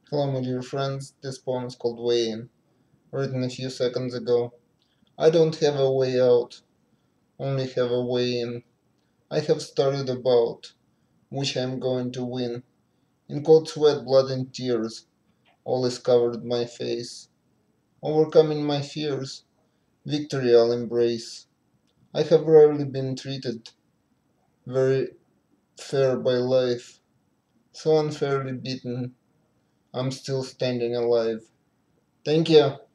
Hello, my dear friends. This poem is called Way In, written a few seconds ago. I don't have a way out, only have a way in. I have started a bout, which I am going to win. In cold sweat, blood, and tears, all is covered my face. Overcoming my fears, victory I'll embrace. I have rarely been treated very fair by life, so unfairly beaten, I'm still standing alive. Thank you.